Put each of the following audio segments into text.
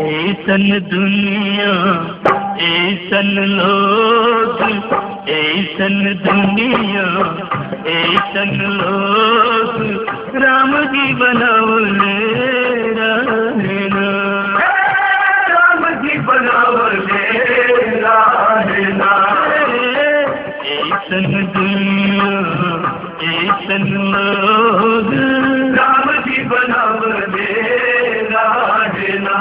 ऐसन दुनिया ऐसन लोग, ऐसन दुनिया ऐसन लोग, राम जी बनौले रहना, राम जी बनौले रहना। ऐसन दुनिया ऐसन लोग, राम जी बनौले रहना।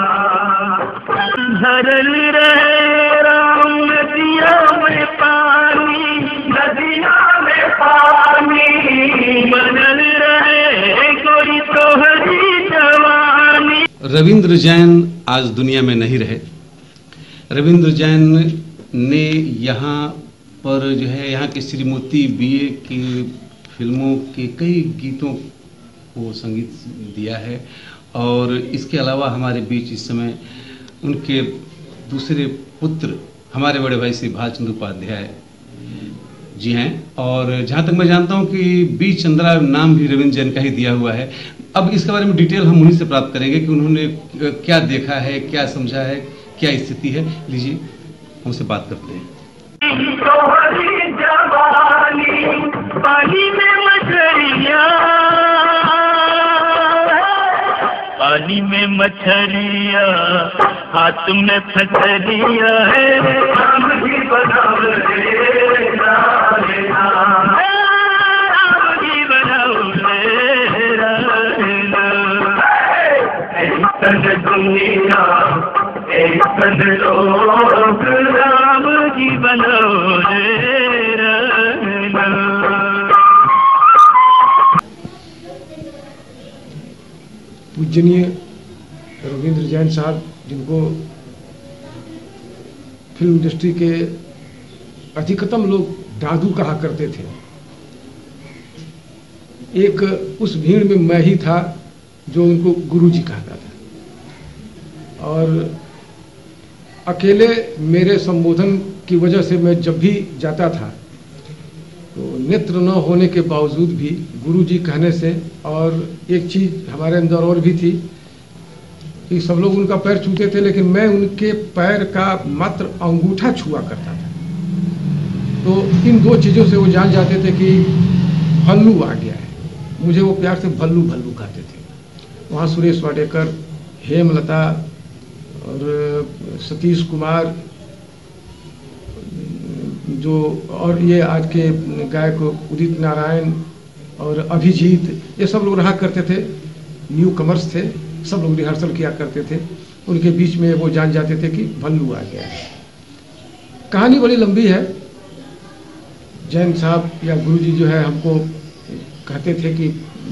भरल रहे राम नदियों में पानी, नदियों में पानी, बनल रहे कोई तोहरी जवानी। रविंद्र जैन आज दुनिया में नहीं रहे। रविंद्र जैन ने यहाँ पर जो है यहाँ के श्रीमती बीए की फिल्मों के कई गीतों को संगीत दिया है और इसके अलावा हमारे बीच इस समय उनके दूसरे पुत्र हमारे बड़े भाई श्री भालचंद्र उपाध्याय जी हैं और जहाँ तक मैं जानता हूँ कि बी चंद्रा नाम भी रविंद्र जैन का ही दिया हुआ है। अब इसके बारे में डिटेल हम उन्हीं से प्राप्त करेंगे कि उन्होंने क्या देखा है, क्या समझा है, क्या स्थिति है। लीजिए हमसे बात करते हैं। पानी में मछलियाँ, पानी में मछलियाँ, हाथ में फसलियाँ है, राम जी बनौले रहना, राम जी बनौले रहना। ऐसन दुनिया ऐसन लोग, राम जी बनौले रहना। पूजनीय रविंद्र जैन साहब, जिनको फिल्म इंडस्ट्री के अधिकतम लोग दादू कहा करते थे, एक उस भीड़ में मैं ही था जो उनको गुरुजी कहता था और अकेले मेरे संबोधन की वजह से मैं जब भी जाता था तो नेत्र न होने के बावजूद भी गुरुजी कहने से, और एक चीज़ हमारे अंदर और भी थी कि सब लोग उनका पैर छूते थे लेकिन मैं उनके पैर का मात्र अंगूठा छुआ करता था। तो इन दो चीज़ों से वो जान जाते थे कि भल्लू आ गया है। मुझे वो प्यार से भल्लू भल्लू कहते थे। वहाँ सुरेश वाडेकर, हेमलता और सतीश कुमार जो, और ये आज के गायक उदित नारायण और अभिजीत, ये सब लोग रहा करते थे। न्यू कमर्स थे, सब लोग रिहर्सल किया करते थे। उनके बीच में वो जान जाते थे कि भल्लू आ गया है। कहानी बड़ी लंबी है। जैन साहब या गुरुजी जो है हमको कहते थे कि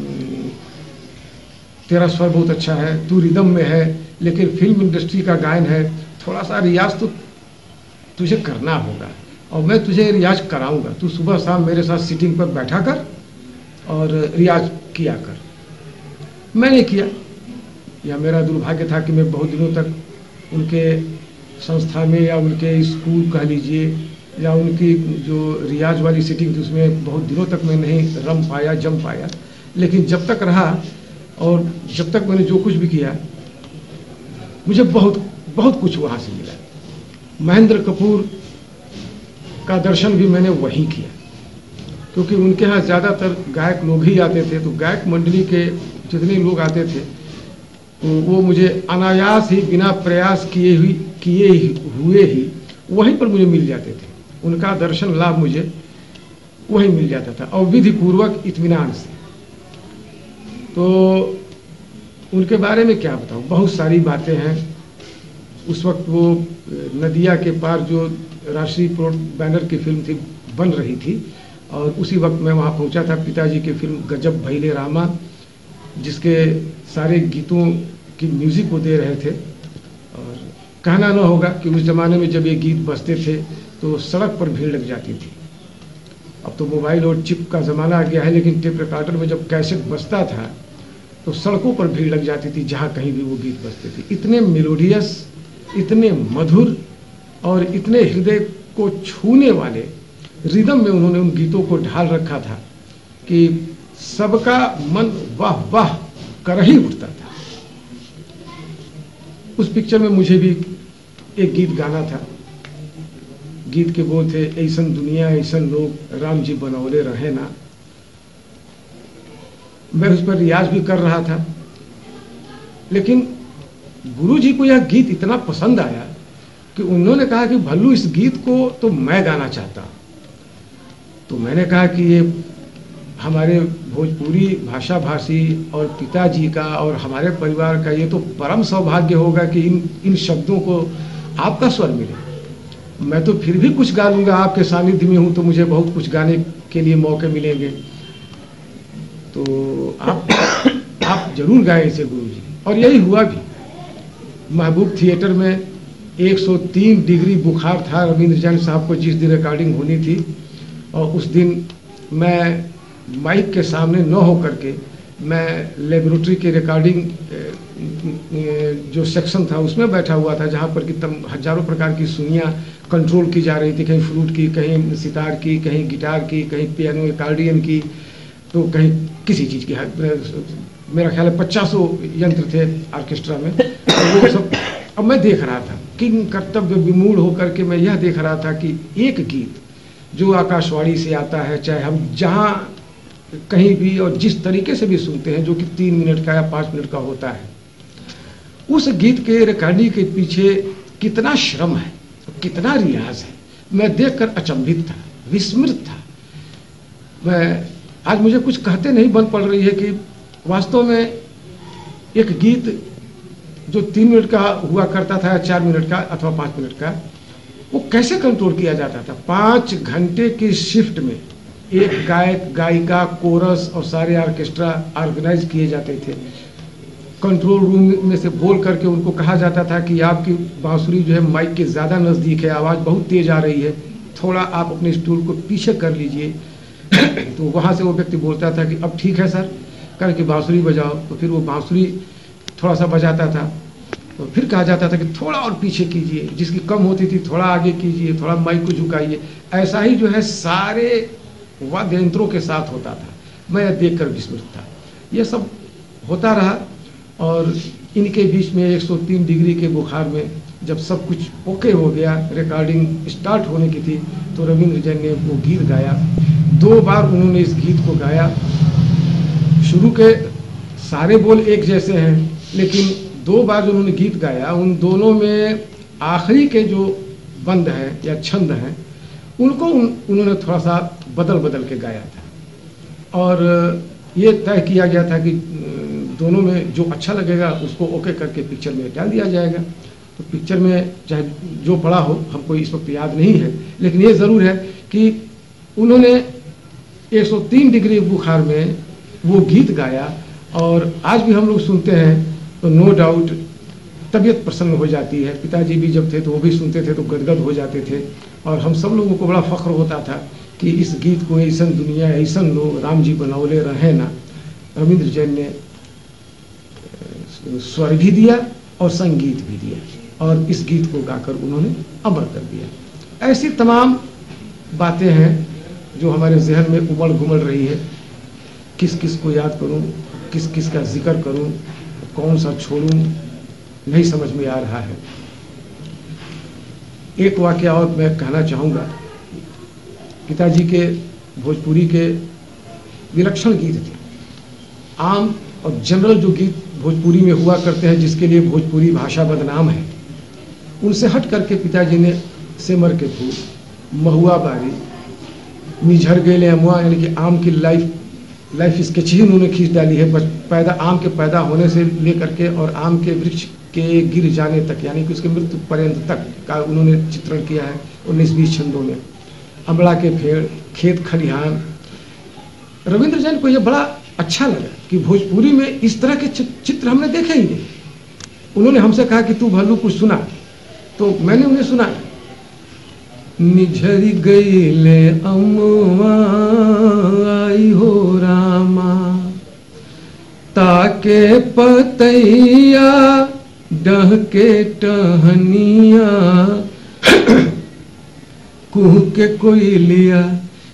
तेरा स्वर बहुत अच्छा है, तू रिदम में है, लेकिन फिल्म इंडस्ट्री का गायन है, थोड़ा सा रियाज तो तुझे करना होगा और मैं तुझे रियाज कराऊंगा। तू सुबह शाम मेरे साथ सीटिंग पर बैठा कर और रियाज किया कर। मैंने किया। यह मेरा दुर्भाग्य था कि मैं बहुत दिनों तक उनके संस्था में या उनके स्कूल कह लीजिए या उनकी जो रियाज वाली सीटिंग थी उसमें बहुत दिनों तक मैं नहीं रम पाया, जम पाया। लेकिन जब तक रहा और जब तक मैंने जो कुछ भी किया, मुझे बहुत बहुत कुछ वहाँ से मिला। महेंद्र कपूर का दर्शन भी मैंने वहीं किया, क्योंकि उनके यहाँ ज़्यादातर गायक लोग ही आते थे। तो गायक मंडली के जितने लोग आते थे तो वो मुझे अनायास ही, बिना प्रयास किए हुए ही वहीं पर मुझे मिल जाते थे। उनका दर्शन लाभ मुझे वहीं मिल जाता था और विधि पूर्वक इत्मीनान से। तो उनके बारे में क्या बताऊँ, बहुत सारी बातें हैं। उस वक्त वो नदिया के पार जो राष्ट्रीय बैनर की फिल्म थी बन रही थी और उसी वक्त मैं वहाँ पहुँचा था। पिताजी की फिल्म गजब भैले रामा, जिसके सारे गीतों की म्यूज़िक वो दे रहे थे। और कहना न होगा कि उस ज़माने में जब ये गीत बजते थे तो सड़क पर भीड़ लग जाती थी। अब तो मोबाइल और चिप का ज़माना आ गया है, लेकिन टेप रिकॉर्डर में जब कैसेट बजता था तो सड़कों पर भीड़ लग जाती थी जहाँ कहीं भी वो गीत बजते थे। इतने मेलोडियस, इतने मधुर और इतने हृदय को छूने वाले रिदम में उन्होंने उन गीतों को ढाल रखा था कि सबका मन वाह वाह कर ही उठता था। उस पिक्चर में मुझे भी एक गीत गाना था। गीत के बोल थे, ऐसन दुनिया ऐसन लोग राम जी बनौले रहे ना। मैं उस पर रियाज भी कर रहा था, लेकिन गुरु जी को यह गीत इतना पसंद आया कि उन्होंने कहा कि भल्लू इस गीत को तो मैं गाना चाहता हूं। तो मैंने कहा कि ये हमारे भोजपुरी भाषा भाषी और पिताजी का और हमारे परिवार का ये तो परम सौभाग्य होगा कि इन शब्दों को आपका स्वर मिले। मैं तो फिर भी कुछ गा लूंगा, आपके सानिध्य में हूं तो मुझे बहुत कुछ गाने के लिए मौके मिलेंगे, तो आप जरूर गाएं इसे गुरु जी। और यही हुआ भी। महबूब थिएटर में 103 डिग्री बुखार था रविंद्र जैन साहब को जिस दिन रिकॉर्डिंग होनी थी, और उस दिन मैं माइक के सामने न हो करके मैं लेबोरेटरी के रिकॉर्डिंग जो सेक्शन था उसमें बैठा हुआ था, जहाँ पर कि हजारों प्रकार की सुनियाँ कंट्रोल की जा रही थी, कहीं फ्लूट की, कहीं सितार की, कहीं गिटार की, कहीं पियानो कार्डियन की, तो कहीं किसी चीज़ की। मेरा ख्याल है 50 यंत्र थे ऑर्केस्ट्रा में। तो वो सब अब मैं देख रहा था, किंग कर्तव्य विमूढ़ होकर के मैं यह देख रहा था कि एक गीत जो आकाशवाणी से आता है, चाहे हम जहाँ कहीं भी और जिस तरीके से भी सुनते हैं, जो कि 3 मिनट का या 5 मिनट का होता है, उस गीत के रिकॉर्डिंग के पीछे कितना श्रम है, कितना रियाज है, मैं देखकर अचंभित था, विस्मृत था। मैं आज मुझे कुछ कहते नहीं बन पड़ रही है कि वास्तव में एक गीत जो 3 मिनट का हुआ करता था, 4 मिनट का अथवा 5 मिनट का, वो कैसे कंट्रोल किया जाता था। 5 घंटे की शिफ्ट में एक गायक, गायिका, कोरस और सारे ऑर्केस्ट्रा ऑर्गेनाइज किए जाते थे। कंट्रोल रूम में से बोल करके उनको कहा जाता था कि आपकी बांसुरी जो है माइक के ज़्यादा नज़दीक है, आवाज़ बहुत तेज आ रही है, थोड़ा आप अपने स्टूल को पीछे कर लीजिए। तो वहाँ से वो व्यक्ति बोलता था कि अब ठीक है सर, करके बांसुरी बजाओ। तो फिर वो बांसुरी थोड़ा सा बजाता था, तो फिर कहा जाता था कि थोड़ा और पीछे कीजिए, जिसकी कम होती थी थोड़ा आगे कीजिए, थोड़ा माइक को झुकाइए। ऐसा ही जो है सारे वाद्य यंत्रों के साथ होता था। मैं यह देखकर विस्मित था। यह सब होता रहा, और इनके बीच में 103 डिग्री के बुखार में जब सब कुछ ओके हो गया, रिकॉर्डिंग स्टार्ट होने की थी, तो रविंद्र जैन ने वो गीत गाया। 2 बार उन्होंने इस गीत को गाया। शुरू के सारे बोल एक जैसे हैं, लेकिन 2 बार जो उन्होंने गीत गाया, उन दोनों में आखिरी के जो बंद हैं या छंद हैं, उनको उन्होंने थोड़ा सा बदल के गाया था। और ये तय किया गया था कि दोनों में जो अच्छा लगेगा उसको ओके करके पिक्चर में डाल दिया जाएगा। तो पिक्चर में चाहे जो पड़ा हो, हमको इस वक्त याद नहीं है, लेकिन ये ज़रूर है कि उन्होंने 103 डिग्री बुखार में वो गीत गाया। और आज भी हम लोग सुनते हैं तो नो डाउट तबीयत प्रसन्न हो जाती है। पिताजी भी जब थे तो वो भी सुनते थे तो गदगद हो जाते थे, और हम सब लोगों को बड़ा फख्र होता था कि इस गीत को ऐसन दुनिया ऐसन लोग राम जी बनौले रहे ना। रविंद्र जैन ने स्वर भी दिया और संगीत भी दिया, और इस गीत को गाकर उन्होंने अमर कर दिया। ऐसी तमाम बातें हैं जो हमारे जहन में उमड़ घुमड़ रही है। किस किस को याद करूं, किस किस का जिक्र करूं, कौन सा छोड़ूं, नहीं समझ में आ रहा है। एक वाकया और मैं कहना चाहूँगा। पिताजी के भोजपुरी के विलक्षण गीत थे। आम और जनरल जो गीत भोजपुरी में हुआ करते हैं, जिसके लिए भोजपुरी भाषा बदनाम है, उनसे हट करके पिताजी ने सेमर के फूल, महुआ बारी, निझर गेले अमुआ, यानी कि आम की लाइफ स्केच ही उन्होंने खींच डाली है। आम के पैदा होने से लेकर के और आम के वृक्ष के गिर जाने तक, यानी कि उसके मृत्यु पर्यंत तक का उन्होंने चित्रण किया है 19-20 छंदों में। अमला के पेड़, खेत खलिहान। रविंद्र जैन को यह बड़ा अच्छा लगा कि भोजपुरी में इस तरह के चित्र हमने देखे ही नहीं। उन्होंने हमसे कहा कि तू भल्लू कुछ सुना, तो मैंने उन्हें सुना। निझर गईले अमुआ आई हो रामा, ताके पतैया डहके टहनिया, कुह के कोई लिया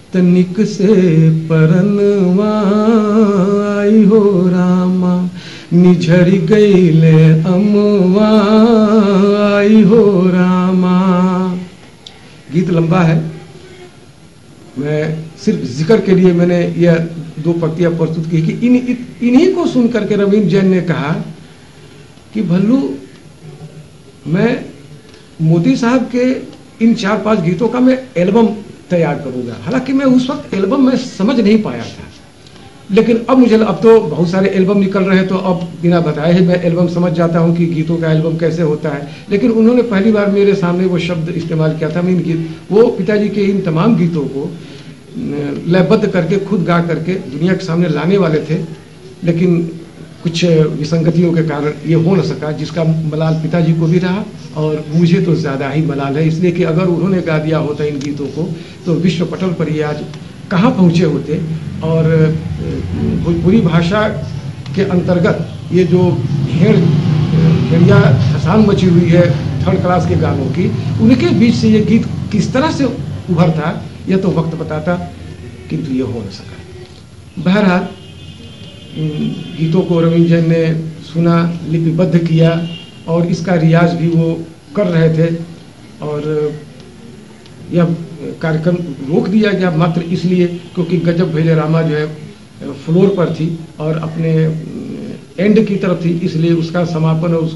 तनिक से परनवा आई हो रामा। निझरी गईले अमवा आई हो रामा। गीत लंबा है, मैं सिर्फ जिक्र के लिए मैंने यह 2 पंक्तियां प्रस्तुत की कि इन्हीं को सुनकर के रविंद्र जैन ने कहा कि भल्लू मैं मोदी साहब के इन 4-5 गीतों का मैं एल्बम तैयार करूंगा। हालांकि मैं उस वक्त एल्बम में समझ नहीं पाया था, लेकिन अब मुझे अब तो बहुत सारे एल्बम निकल रहे हैं, तो अब बिना बताए ही मैं एल्बम समझ जाता हूं कि गीतों का एल्बम कैसे होता है। लेकिन उन्होंने पहली बार मेरे सामने वो शब्द इस्तेमाल किया था। मैं इन गीत, वो पिताजी के इन तमाम गीतों को लयबद्ध करके खुद गा करके दुनिया के सामने लाने वाले थे, लेकिन कुछ विसंगतियों के कारण ये हो न सका, जिसका मलाल पिताजी को भी रहा और मुझे तो ज़्यादा ही मलाल है। इसलिए कि अगर उन्होंने गा दिया होता इन गीतों को तो विश्व पटल पर ये आज कहाँ पहुँचे होते। और भोजपुरी भाषा के अंतर्गत ये जो भेड़िया हसान मची हुई है 3rd क्लास के गानों की, उनके बीच से ये गीत किस तरह से उभरता यह तो वक्त बताता, किंतु ये हो न सका। बहरहाल गीतों को रविंद्र जैन ने सुना, लिपिबद्ध किया और इसका रियाज भी वो कर रहे थे। और यह कार्यक्रम रोक दिया गया मात्र इसलिए क्योंकि गजब भैले रामा जो है फ्लोर पर थी और अपने एंड की तरफ थी, इसलिए उसका समापन और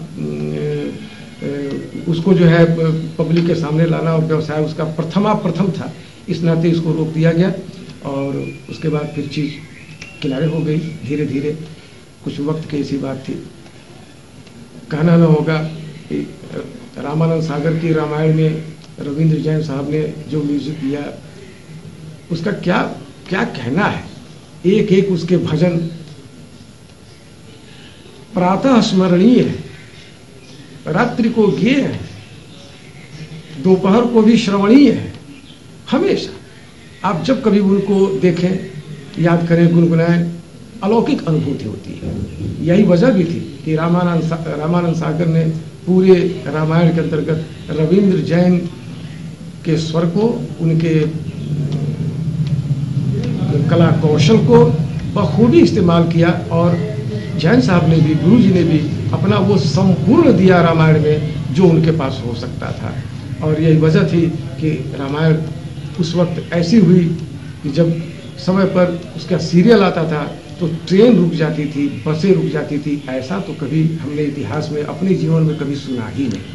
उसको जो है पब्लिक के सामने लाना और व्यवसाय उसका प्रथम था। इस नाते इसको रोक दिया गया और उसके बाद फिर चीज़ किनारे हो गई धीरे धीरे। कुछ वक्त की ऐसी बात थी, कहना न होगा कि रामानंद सागर की रामायण में रविंद्र जैन साहब ने जो म्यूजिक दिया उसका क्या क्या कहना है। एक एक उसके भजन प्रातः स्मरणीय है, रात्रि को गेय है, दोपहर को भी श्रवणीय है। हमेशा आप जब कभी उनको देखें, याद करें, गुनगुनाएं, अलौकिक अनुभूति होती है। यही वजह भी थी कि रामानंद सागर ने पूरे रामायण के अंतर्गत रविंद्र जैन के स्वर को, उनके कला कौशल को बखूबी इस्तेमाल किया और जैन साहब ने भी, गुरु जी ने भी अपना वो संपूर्ण दिया रामायण में जो उनके पास हो सकता था। और यही वजह थी कि रामायण उस वक्त ऐसी हुई कि जब समय पर उसका सीरियल आता था तो ट्रेन रुक जाती थी, बसें रुक जाती थी। ऐसा तो कभी हमने इतिहास में अपने जीवन में कभी सुना ही नहीं।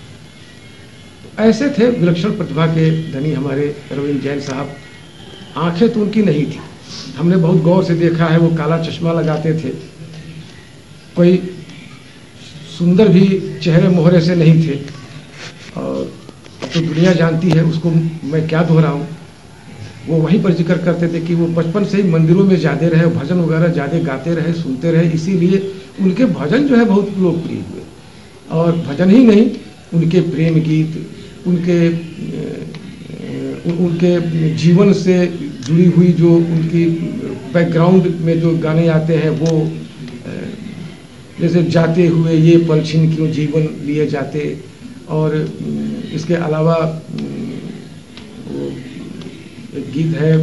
ऐसे थे विलक्षण प्रतिभा के धनी हमारे रविंद्र जैन साहब। आंखें तो उनकी नहीं थी, हमने बहुत गौर से देखा है, वो काला चश्मा लगाते थे, कोई सुंदर भी चेहरे मोहरे से नहीं थे। और अब तो दुनिया जानती है, उसको मैं क्या दोहराऊं। वो वहीं पर जिक्र करते थे कि वो बचपन से ही मंदिरों में जाते रहे, भजन वगैरह ज़्यादा गाते रहे, सुनते रहे, इसीलिए उनके भजन जो है बहुत लोकप्रिय हुए। और भजन ही नहीं, उनके प्रेम गीत, उनके जीवन से जुड़ी हुई जो उनकी बैकग्राउंड में जो गाने आते हैं, वो जैसे जाते हुए ये पल छिन क्यों जीवन लिए जाते। और इसके अलावा वो एक गीत है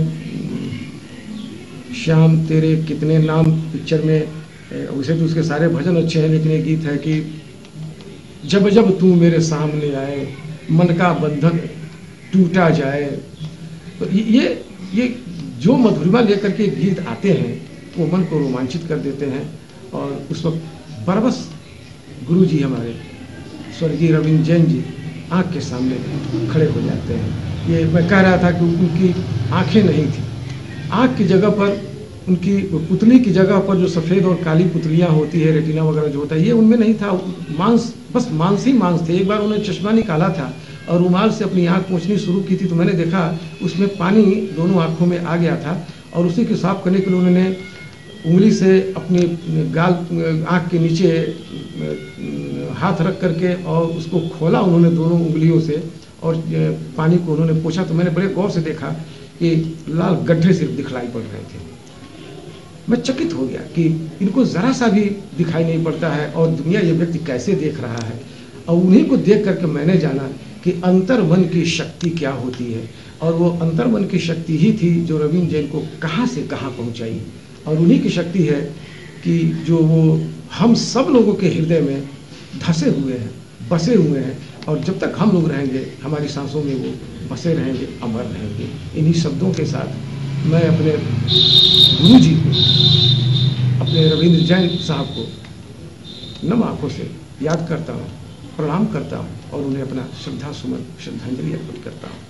श्याम तेरे कितने नाम पिक्चर में, वैसे तो उसके सारे भजन अच्छे हैं, लेकिन एक गीत है कि जब जब तू मेरे सामने आए मन का बंधन टूटा जाए। तो ये जो मधुरिमा लेकर के गीत आते हैं वो मन को रोमांचित कर देते हैं। और उस वक्त बरबस गुरु जी हमारे स्वर्गीय रविंद्र जैन जी आँख के सामने खड़े हो जाते हैं। ये मैं कह रहा था कि उनकी आंखें नहीं थी, आँख की जगह पर उनकी पुतली की जगह पर जो सफ़ेद और काली पुतलियाँ होती है, रेटिना वगैरह जो होता है, ये उनमें नहीं था। मांस, बस मांस ही मांस थे। एक बार उन्होंने चश्मा निकाला था और रुमाल से अपनी आँख पोंछनी शुरू की थी, तो मैंने देखा उसमें पानी दोनों आँखों में आ गया था। और उसी को साफ करने के लिए उन्होंने उंगली से अपनी गाल आँख के नीचे हाथ रख करके और उसको खोला उन्होंने दोनों उंगलियों से, और पानी को उन्होंने पोंछा। तो मैंने बड़े गौर से देखा कि लाल गड्ढे सिर्फ दिखलाई पड़ रहे थे। मैं चकित हो गया कि इनको ज़रा सा भी दिखाई नहीं पड़ता है और दुनिया ये व्यक्ति कैसे देख रहा है। और उन्हीं को देख करके मैंने जाना कि अंतर मन की शक्ति क्या होती है। और वो अंतर मन की शक्ति ही थी जो रविंद्र जैन को कहाँ से कहाँ पहुँचाई। और उन्हीं की शक्ति है कि जो वो हम सब लोगों के हृदय में धसे हुए हैं, बसे हुए हैं, और जब तक हम लोग रहेंगे हमारी सांसों में वो बसे रहेंगे, अमर रहेंगे। इन्हीं शब्दों के साथ मैं अपने गुरुजी को, अपने रविंद्र जैन साहब को नम आंखों से याद करता हूँ, प्रणाम करता हूँ और उन्हें अपना श्रद्धा सुमन, श्रद्धांजलि अर्पित करता हूँ।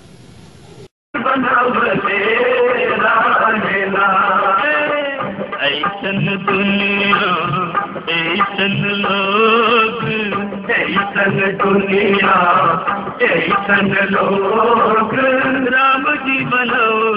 ऐसन दुनिया, ऐसन लोग, ऐसन दुनिया, ऐसन लोग, राम जी बनौले